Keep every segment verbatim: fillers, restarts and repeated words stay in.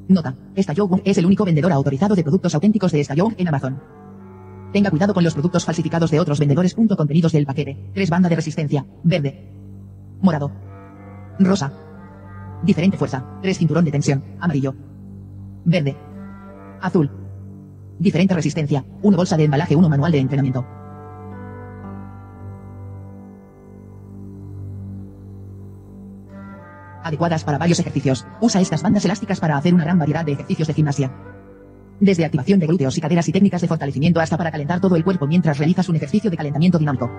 Nota: StaJoe es el único vendedor autorizado de productos auténticos de StaJoe en Amazon. Tenga cuidado con los productos falsificados de otros vendedores. Contenidos del paquete: tres banda de resistencia, verde, morado, rosa, diferente fuerza, tres cinturón de tensión, amarillo, verde, azul, diferente resistencia, una bolsa de embalaje, uno manual de entrenamiento. Adecuadas para varios ejercicios. Usa estas bandas elásticas para hacer una gran variedad de ejercicios de gimnasia. Desde activación de glúteos y caderas y técnicas de fortalecimiento hasta para calentar todo el cuerpo mientras realizas un ejercicio de calentamiento dinámico.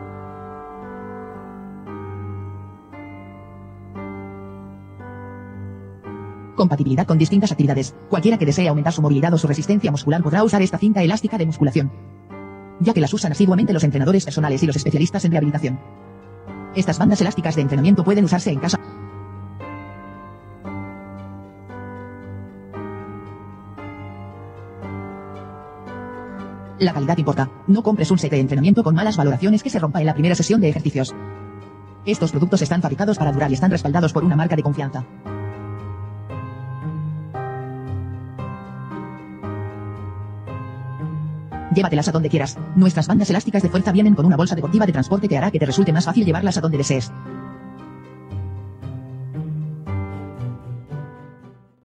Compatibilidad con distintas actividades. Cualquiera que desee aumentar su movilidad o su resistencia muscular podrá usar esta cinta elástica de musculación, ya que las usan asiduamente los entrenadores personales y los especialistas en rehabilitación. Estas bandas elásticas de entrenamiento pueden usarse en casa. La calidad importa. No compres un set de entrenamiento con malas valoraciones que se rompa en la primera sesión de ejercicios. Estos productos están fabricados para durar y están respaldados por una marca de confianza. Llévatelas a donde quieras. Nuestras bandas elásticas de fuerza vienen con una bolsa deportiva de transporte que hará que te resulte más fácil llevarlas a donde desees.